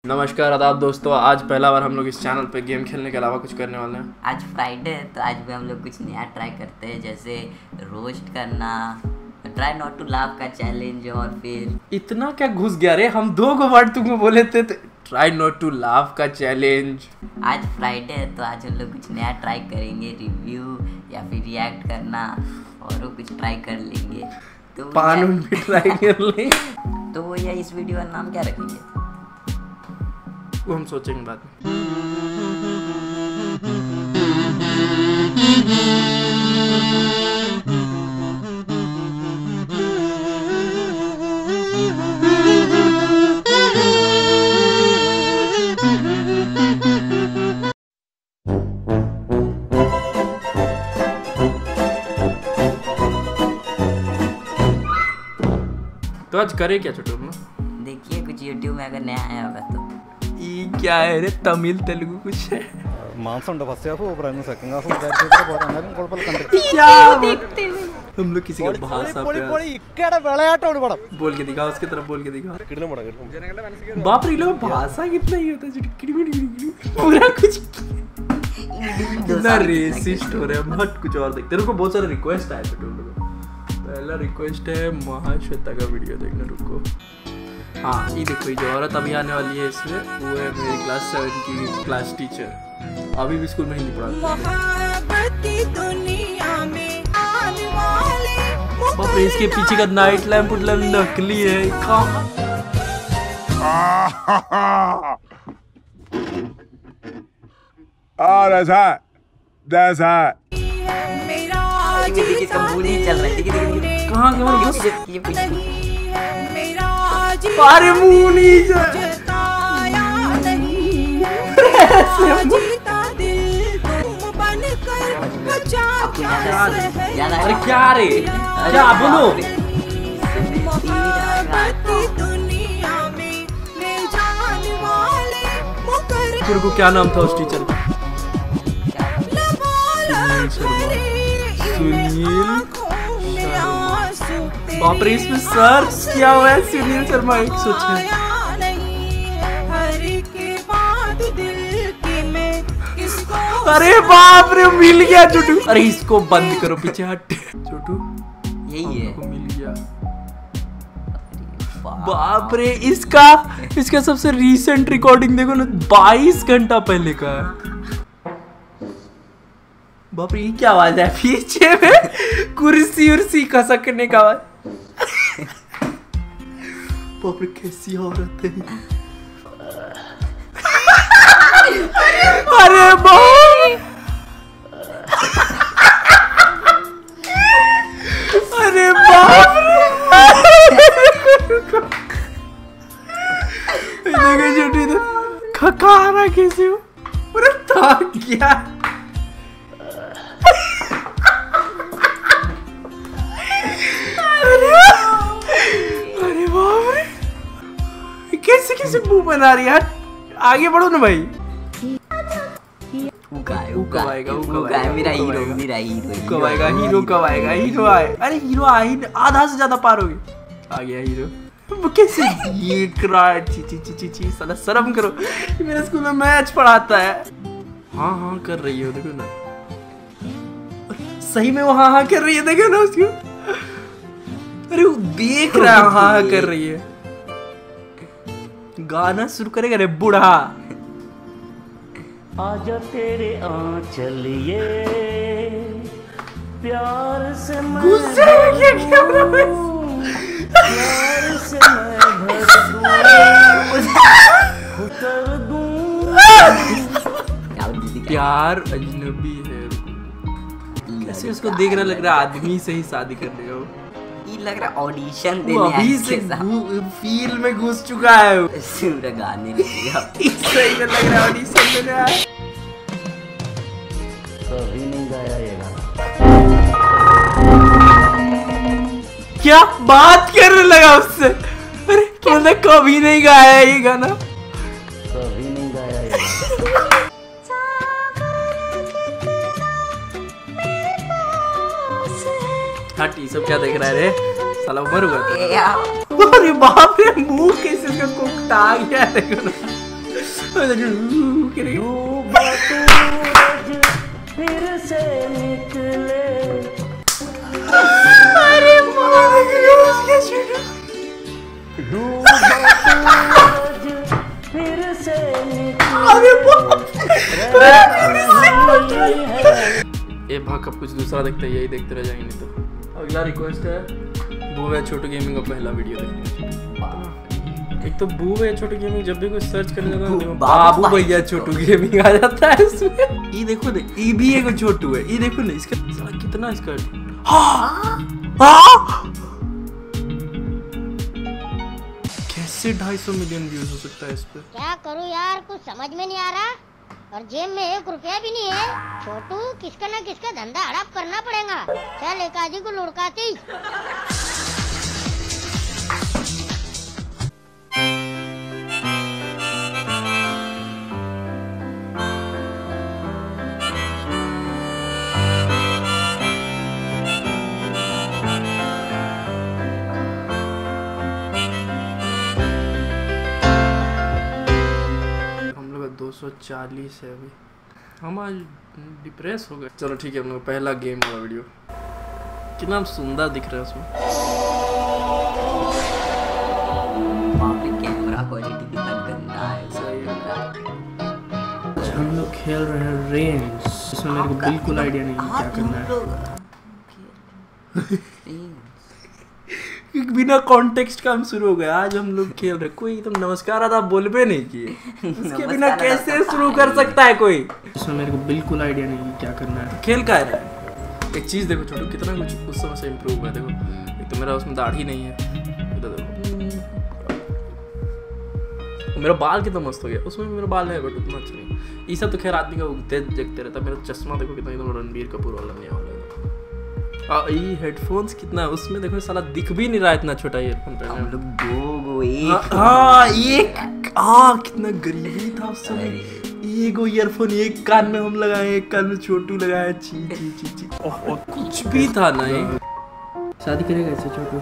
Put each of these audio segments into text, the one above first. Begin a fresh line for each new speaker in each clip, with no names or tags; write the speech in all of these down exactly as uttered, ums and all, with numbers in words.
नमस्कार आदाब दोस्तों, आज पहला बार हम लोग इस चैनल पे गेम खेलने के अलावा कुछ करने वाले हैं।
आज फ्राइडे है तो आज भी हम लोग कुछ नया ट्राई करते हैं, जैसे रोस्ट करना, ट्राई नॉट टू लाफ का चैलेंज, और फिर
इतना क्या घुस गया रे। हम दो को वर्ड तुमको बोले थे, ट्राई नॉट टू लाफ का चैलेंज।
आज फ्राइडे है तो आज हम लोग कुछ नया ट्राई करेंगे, रिव्यू या फिर रिएक्ट करना और वो कुछ ट्राई कर लेंगे। तो
पान भी ट्राई कर लेंगे।
तो वो या इस वीडियो का नाम क्या रखेंगे
वो हम सोचेंगे बाद में। तो आज करे क्या छोटू में?
देखिए कुछ यूट्यूब में अगर नया आया होगा तो
ये क्या है रे, तमिल तेलुगु कुछ है।
मांसम first half open second half में बहुत
क्या देखते हैं हम लोग किसी का भाषा पे
ఇక్కడ విளைయాటోడు పడం
बोल के दिखाओ, उसकी तरफ बोल के दिखाओ। किडलो पड़ा किडलो बाप रे, लोग भाषा कितना ही होता है किडमिड पूरा कुछ कितना रेसिस्ट हो रहा है। बट कुछ और देखते हैं। रुको, बहुत सारे रिक्वेस्ट आए थे तुम लोगों। पहला रिक्वेस्ट है महाश्वेता का वीडियो देखना। रुको, हाँ ये देखो, ये जो औरत अभी आने वाली है इसमें, वो है मेरी क्लास सेवन की क्लास टीचर। अभी भी स्कूल में हिंदी पढ़ाती है। बाप रे, इसके पीछे का नाइट लैंप लैंप नकली है।
और ऐसा जैसा
चल रहा है।
कहाँ अरे मुंह नहीं अरे क्या रे, क्या बोलो। तेरे को क्या नाम था उस टीचर का? सुनील शर्मा। बाप रे, इसमें सर क्या हुआ है? सुनील शर्मा एक सौ छह। अरे बाप रे, मिल गया छोटू। अरे इसको बंद करो, पीछे हट छोटू।
यही है,
मिल गया। बाप रे, इसका इसका सबसे रीसेंट रिकॉर्डिंग देखो ना, बाईस घंटा पहले का है। बाप रे, ये क्या आवाज है पीछे में? कुर्सी उर्सी खसकने का आवाज। बाप रे, कैसी औरत है। अरे बाप, अरे बाप देखो छोटी तो खका रहा कैसे हो, पूरा थक गया। अरे बाप रे, कैसे कैसे मुंह बना रही है। आगे बढ़ो ना भाई।
कब आएगा मेरा हीरो, मेरा हीरो
कब आएगा? हीरो कब आएगा? हीरो आए, अरे हीरो आई आधा से ज्यादा पार हो गई। आ गया हीरो। वो कैसे ये क्राइड, ची ची ची ची ची साला शर्म करो। मेरे स्कूल में मैच पढ़ाता है। हाँ हाँ कर रही है, देखो ना, सही में वो हाँ हाँ कर रही है, देखो ना उसको। अरे वो देख रहा है, हाँ हाँ कर रही है। गाना शुरू करेगा रे बूढ़ा।
आजा तेरे आंचल ये प्यार से मैं
गुस्से में क्या क्या
प्यार से मैं भर दूं, उतर दूं।
प्यार अजनबी है। कैसे उसको देख रहा, लग रहा आदमी से ही शादी कर लेगा वो।
ये लग रहा ऑडिशन
वो
देने
अभी से फील में घुस चुका है।
पूरा गाने लगेगा।
सही में लग रहा है ऑडिशन देने आया।
कभी नहीं गाया ये गाना।
क्या बात करने लगा उससे? अरे तुमने कभी नहीं गाया ये गाना?
कभी नहीं गाया ये गाना।
हट, ये सब क्या देख रहा है रे? साला उमर हुआ था।
या
अरे बाप रे, मुंह कैसे इसका कोकता आ गया है।
डूबा सूरज फिर से निकले।
अरे
डूबा सूरज फिर से निकले।
ये भाग अब कुछ दूसरा देखते हैं, यही देखते रह जाएंगे नहीं तो। अगला रिक्वेस्ट है बूवे छोटू गेमिंग का पहला वीडियो देखने। एक तो बूवे छोटू गेमिंग जब भी कुछ सर्च करने जाता हूं बाबू भैया छोटू गेमिंग आ जाता है इसमें। ये देखो ना, ये भी एक छोटू है, ये देखो ना इसका साला कितना इसका। हाँ हाँ कैसे ढाई सौ मिलियन व्यूज हो सकता है इस पे?
क्या करूं यार, कुछ समझ में नहीं आ रहा और जेब में एक रुपया भी नहीं है। छोटू किसका ना किसका धंधा हड़प करना पड़ेगा। चल एक आजी को लुढ़काती।
दो सौ चालीस है अभी। हम आज डिप्रेस हो गए। चलो ठीक है, हम लोग पहला गेम वाला वीडियो। कितना सुंदर दिख रहा है उसमें।
कैमरा क्वालिटी कितना गंदा है।
सही है। हम लोग खेल रहे हैं रेंज। इसमें मेरे को बिल्कुल आइडिया नहीं है क्या करना है। बिना कॉन्टेक्स्ट का हम शुरू हो गए। आज हम लोग खेल रहे, कोई तुम नमस्कार आदाब बोल पे नहीं किए। इसके बिना कैसे शुरू कर सकता है कोई। इसमें मेरे को बिल्कुल आइडिया नहीं है क्या करना है। खेल का है। एक चीज देखो छोटू, कितना कुछ उस समय से इम्प्रूव है। देखो एक तो मेरा उसमें दाढ़ी नहीं है, इधर देखो मेरा बाल कितना मस्त हो गया। उसमें मेरा बाल है बट उतना अच्छा नहीं। ये सब तो खैर आदमी का उगते देखते रहता है। मेरा चश्मा देखो कितना एकदम रणबीर कपूर वाला नया वाला। और ये हेडफोन्स कितना है उसमें देखो, साला दिख भी नहीं रहा इतना छोटा ईयरफोन पे।
हम लोग दो गो एक
हाँ एक हाँ कितना गरीबी था उस समय। एक ईयरफोन एक कान में हम लगाए, एक कान में छोटू लगाए। ची ची ची ची कुछ भी था ना। ये शादी करेगा ऐसे छोटू?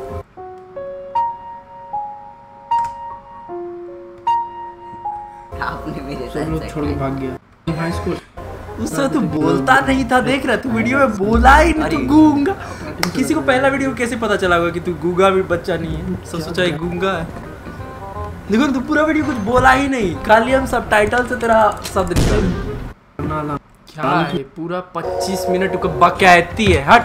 आपने मेरे
सब लोग छोड़ के भाग गया हाई स्कूल। उस समय तू बोलता नहीं था, देख रहा तू वीडियो में बोला ही नहीं। तू गूंगा। किसी को पहला वीडियो कैसे पता चला होगा कि तू गूंगा भी बच्चा नहीं है। सब सोचा ये गूंगा है। देखो तू पूरा वीडियो कुछ बोला ही नहीं, खाली हम सब टाइटल से तेरा शब्द निकल। क्या है पूरा पच्चीस मिनट का बकैती है। हट।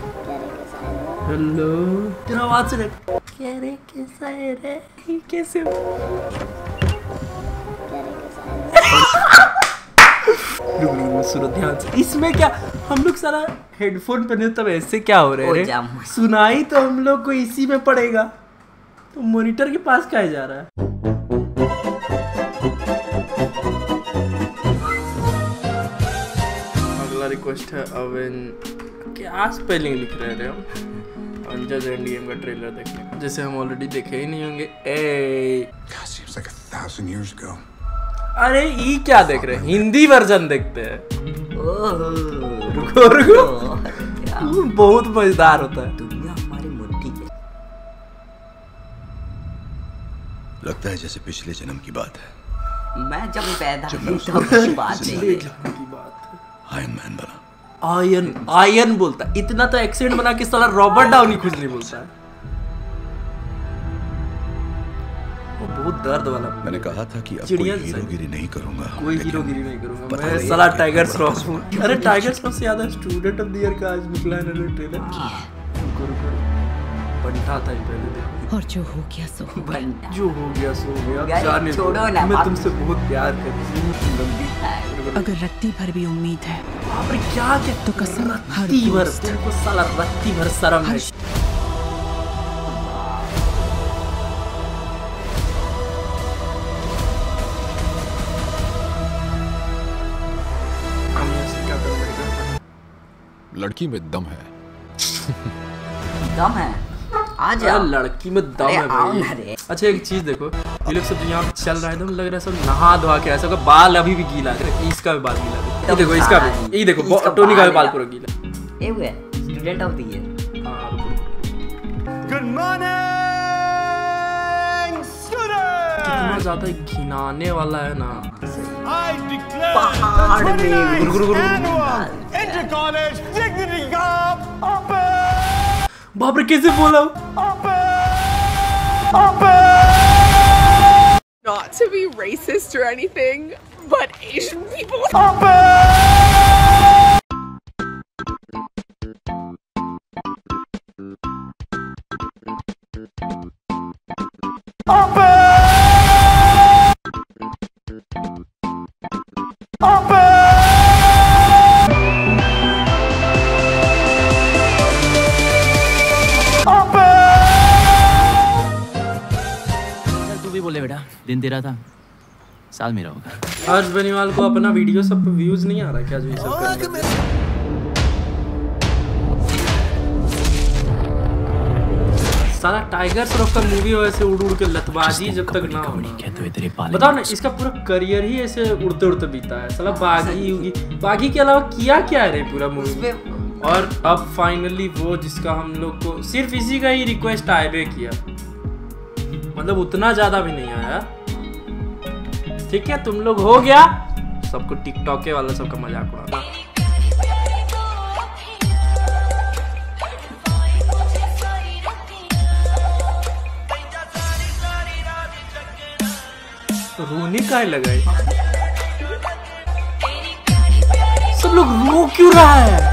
हेलो तेरा आवाज सुन। क्या रे कैसा है रे, कैसे सुनो ध्यान से। इसमें क्या हम लोग सारा हेडफोन पहने तब ऐसे क्या हो रहे हैं? सुनाई तो हम लोग को इसी में पड़ेगा, तो मॉनिटर के पास क्या जा रहा है? अगला रिक्वेस्ट है अवेन। क्या स्पेलिंग लिख रहे थे हम? अंजद एंडीएम का ट्रेलर देखने का, जैसे हम ऑलरेडी देखे ही नहीं होंगे। ए अरे ये क्या देख रहे हैं? हिंदी वर्जन देखते हैं। रुको रुको, बहुत मजेदार होता है।
दुनिया हमारी मुट्ठी के।
लगता है जैसे पिछले जन्म की बात है।
मैं जब पैदा हुई तब की बात नहीं है।
आयरन मैन बना।
आयन आयन बोलता। इतना तो एक्सेंट बना के साला रॉबर्ट डाउनी खुद नहीं बोलता है। बहुत दर्द वाला।
मैंने कहा था कि अब कोई हीरोगिरी नहीं करूंगा।
कोई हीरोगिरी नहीं करूंगा मैं। साला टाइगर श्रॉफ हूं। अरे टाइगर श्रॉफ से याद है स्टूडेंट ऑफ द ईयर का आज निकला है ना ट्रेलर। रुको रुको, बनता था पहले देखो।
और जो हो गया सो हो गया।
जो हो गया सो हो गया। जाने
छोड़ो ना,
मैं तुमसे बहुत प्यार करती हूं।
अगर रत्ती भर भी उम्मीद है
अरे क्या क्या
तो कसम हर
रत्ती भर। तुमको साला रत्ती भर शर्म है।
लड़की में दम है।
दम है आज
लड़की में दम है भाई। अच्छा एक चीज देखो, ये लोग सब यहाँ चल रहा है एकदम लग रहा है सब नहा धोआ के। ऐसा बाल अभी भी गीला है। इसका भी बाल गीला है। ये देखो इसका भी, ये देखो टोनी का भी बाल पूरा गीला।
ये हुआ student of the year.
Good morning student.
इतना ज्यादा घिनाने वाला है ना।
पहाड़ में
गुरु गुरु गुरु बाप रे कैसे बोला?
Not to be racist or anything, but Asian people.
तू भी बोले बेटा, दिन तेरा था, साल मेरा होगा।
हर्ष बेनीवाल को अपना वीडियो सब पे व्यूज नहीं आ रहा क्या? जो ये सब कर रहे हैं। साला टाइगर श्रॉफ का मूवी हो ऐसे उड़ उड़ के लतबाजी जब तक ना हो। बताओ ना, इसका पूरा करियर ही ऐसे उड़ते उड़ते बीता है। साला बागी होगी, बागी के अलावा किया क्या है रे पूरा मूवी। और अब फाइनली वो जिसका हम लोग को सिर्फ इसी का ही रिक्वेस्ट आए बे किया, मतलब उतना ज्यादा भी नहीं आया। ठीक है, तुम लोग हो गया सबको टिकटॉक के वाला सबका मजाक उड़ाना। रोने का लगाए, सब लोग रो क्यों रहा है?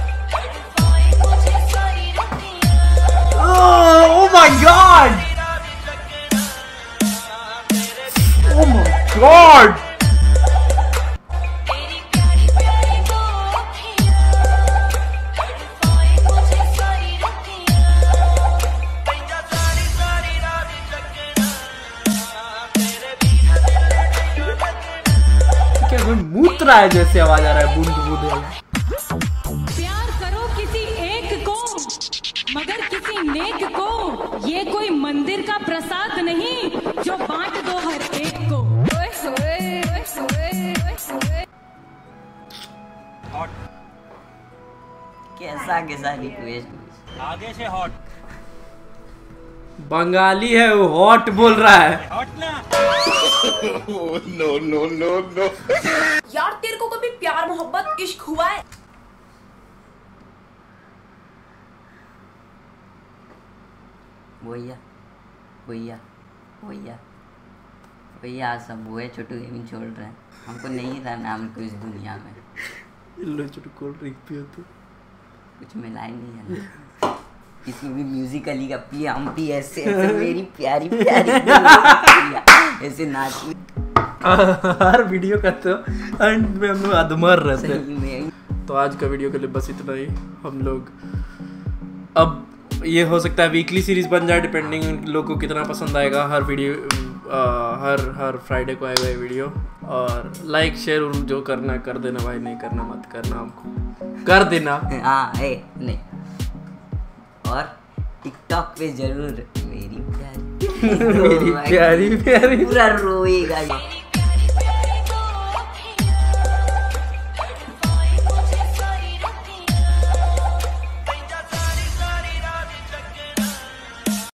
Oh my God! Oh my God! क्या कोई मूत रहा है जैसे आवाज आ रहा है, बूंद बूंद वाला।
प्यार करो किसी एक को मगर किसी नेक को, ये कोई मंदिर का प्रसाद नहीं जो बांट दो हर एक को।
कैसा कैसा रिक्वेस्ट,
आगे से हॉट।
बंगाली है वो, हॉट बोल रहा है।
हॉट ना।
No no no no.
यार तेरे को कभी प्यार मोहब्बत इश्क हुआ है?
भैया भैया भैया भैया सब वो है, छोटू गेमिंग छोड़ रहे हैं। हमको नहीं था नाम को इस दुनिया में।
लो छोटू कोल्ड ड्रिंक पियो तो
कुछ मिला ही नहीं है। इसमें भी म्यूजिकली का पी हम पी ऐसे ऐसे मेरी प्यारी प्यारी ऐसे नाच।
हर वीडियो का तो एंड में हम लोग अधमर रहते हैं। तो आज का वीडियो के लिए बस इतना ही। हम लोग अब ये हो सकता है वीकली सीरीज बन जाए, डिपेंडिंग उन लोगों को कितना पसंद आएगा। हर वीडियो आ, हर हर फ्राइडे को आएगा ये वीडियो। और लाइक शेयर जो करना है कर देना भाई, नहीं करना मत करना, हमको कर देना।
हाँ है नहीं। और टिकटॉक पे जरूर मेरी प्यारी
मेरी प्यारी प्यारी
पूरा रोएगा।